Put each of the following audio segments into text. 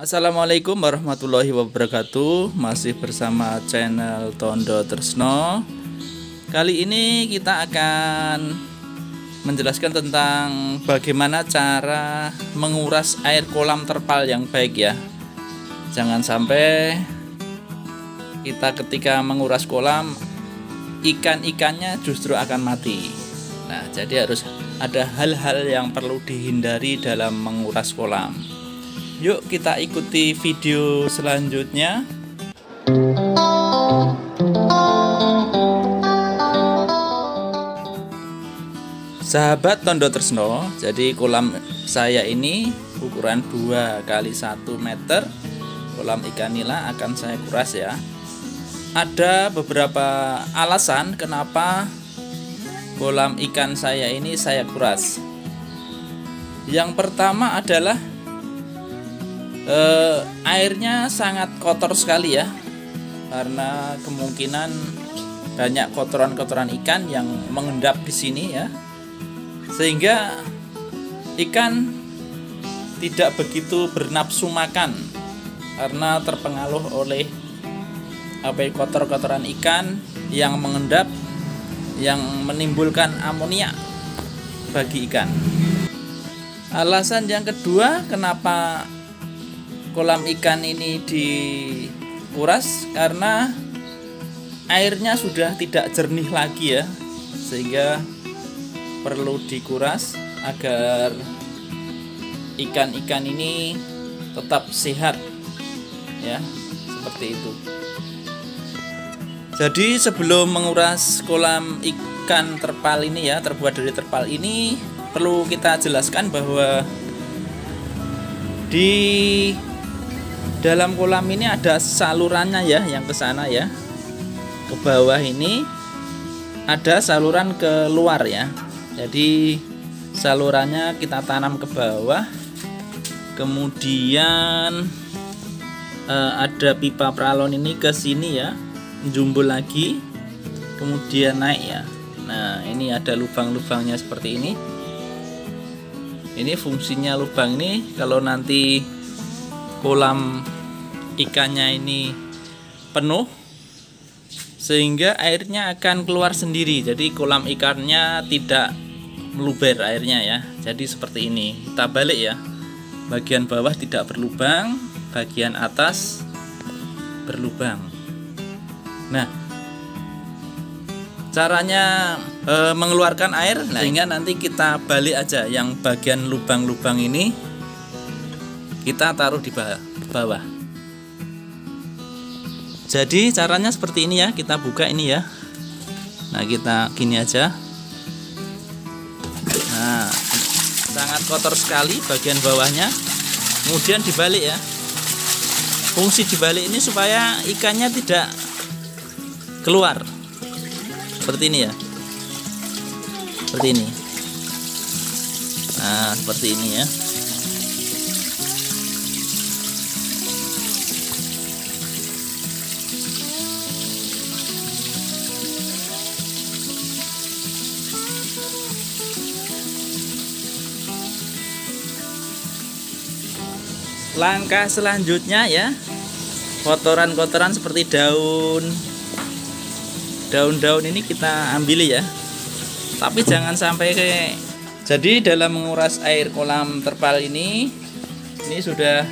Assalamualaikum warahmatullahi wabarakatuh. Masih bersama channel Tondo Tresno. Kali ini kita akan menjelaskan tentang bagaimana cara menguras air kolam terpal yang baik ya. Jangan sampai kita ketika menguras kolam ikan-ikannya justru akan mati. Nah, jadi harus ada hal-hal yang perlu dihindari dalam menguras kolam. Yuk kita ikuti video selanjutnya. Sahabat Tondo Tresno, jadi kolam saya ini ukuran 2 kali 1 meter. Kolam ikan nila akan saya kuras ya. Ada beberapa alasan kenapa kolam ikan saya ini saya kuras. Yang pertama adalah airnya sangat kotor sekali ya, karena kemungkinan banyak kotoran-kotoran ikan yang mengendap di sini ya, sehingga ikan tidak begitu bernafsu makan karena terpengaruh oleh kotor-kotoran ikan yang mengendap, yang menimbulkan amoniak bagi ikan. Alasan yang kedua kenapa kolam ikan ini dikuras, karena airnya sudah tidak jernih lagi ya, sehingga perlu dikuras agar ikan-ikan ini tetap sehat ya, seperti itu. Jadi sebelum menguras kolam ikan terpal ini ya, terbuat dari terpal ini, perlu kita jelaskan bahwa di dalam kolam ini ada salurannya ya, yang ke sana ya, ke bawah ini ada saluran keluar ya. Jadi salurannya kita tanam ke bawah, kemudian ada pipa pralon ini ke sini ya, menjumbul lagi, kemudian naik ya. Nah, ini ada lubang-lubangnya seperti ini. Ini fungsinya lubang ini, kalau nanti kolam ikannya ini penuh, sehingga airnya akan keluar sendiri. Jadi kolam ikannya tidak meluber airnya ya. Jadi seperti ini. Kita balik ya. Bagian bawah tidak berlubang, bagian atas berlubang. Nah, caranya mengeluarkan air, sehingga nanti kita balik aja yang bagian lubang-lubang ini kita taruh di bawah. Jadi caranya seperti ini ya, kita buka ini ya. Nah, kita gini aja. Nah, sangat kotor sekali bagian bawahnya. Kemudian dibalik ya. Fungsi dibalik ini supaya ikannya tidak keluar. Seperti ini ya. Seperti ini. Nah, seperti ini ya. Langkah selanjutnya ya, kotoran-kotoran seperti daun-daun ini kita ambil ya, tapi jangan sampai jadi dalam menguras air kolam terpal ini sudah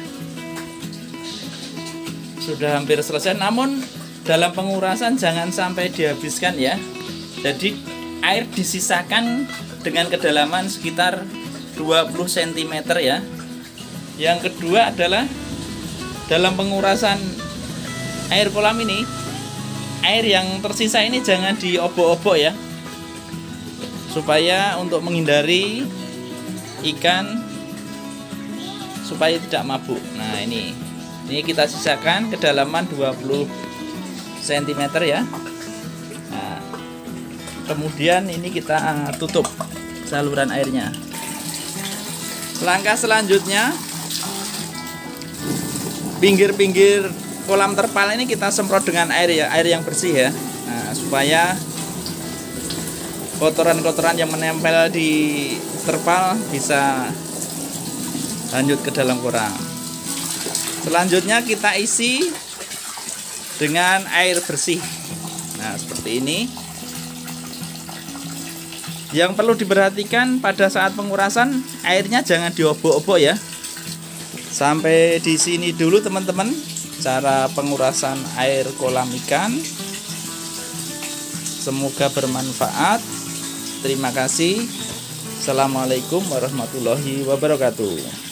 hampir selesai, namun dalam pengurasan jangan sampai dihabiskan ya. Jadi air disisakan dengan kedalaman sekitar 20 cm ya. Yang kedua adalah dalam pengurasan air kolam ini, air yang tersisa ini jangan diobok-obok ya, supaya untuk menghindari ikan supaya tidak mabuk. Nah, ini kita sisakan kedalaman 20 cm ya. Nah, kemudian ini kita tutup saluran airnya. Langkah selanjutnya, pinggir-pinggir kolam terpal ini kita semprot dengan air ya, air yang bersih ya. Nah, supaya kotoran-kotoran yang menempel di terpal bisa lanjut ke dalam kolam. Selanjutnya kita isi dengan air bersih. Nah, seperti ini. Yang perlu diperhatikan pada saat pengurasan, airnya jangan diobok-obok ya. Sampai di sini dulu teman-teman cara pengurasan air kolam ikan. Semoga bermanfaat. Terima kasih. Assalamualaikum warahmatullahi wabarakatuh.